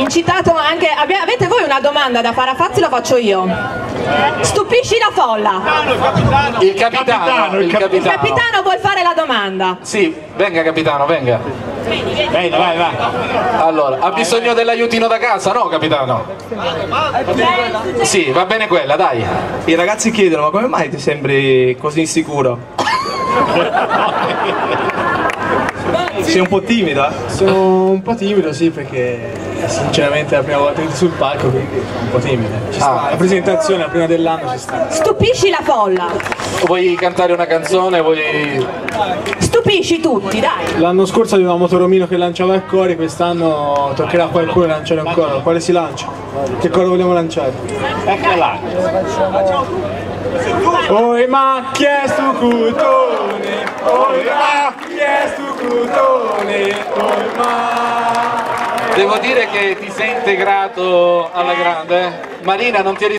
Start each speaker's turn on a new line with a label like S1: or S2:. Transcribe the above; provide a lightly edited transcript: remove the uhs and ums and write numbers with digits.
S1: citato anche, avete voi una domanda da fare a Fazzi? Lo faccio io. Stupisci la folla.
S2: Il capitano
S1: Vuol fare la domanda.
S2: Sì, venga capitano, venga.
S3: Vai.
S2: Allora, ha bisogno dell'aiutino da casa, no capitano? Sì, va bene quella, dai.
S4: I ragazzi chiedono, ma come mai ti sembri così insicuro? Sei un po' timida?
S5: Sono un po' timido, sì, perché sinceramente è la prima volta che sul palco, quindi sono un po' timido. Ci sta, la presentazione, la prima dell'anno ci sta.
S1: Stupisci la folla.
S2: Vuoi cantare una canzone?
S1: Stupisci tutti, dai.
S5: L'anno scorso avevamo Toromino che lanciava il coro, quest'anno toccherà a qualcuno lanciare un coro. Quale si lancia? Che coro vogliamo lanciare?
S3: Eccola.
S5: Oi ma chiesto cutone, oi ma chiesto cutone, oi ma...
S2: Devo dire che ti sei integrato alla grande. Marina, non ti eri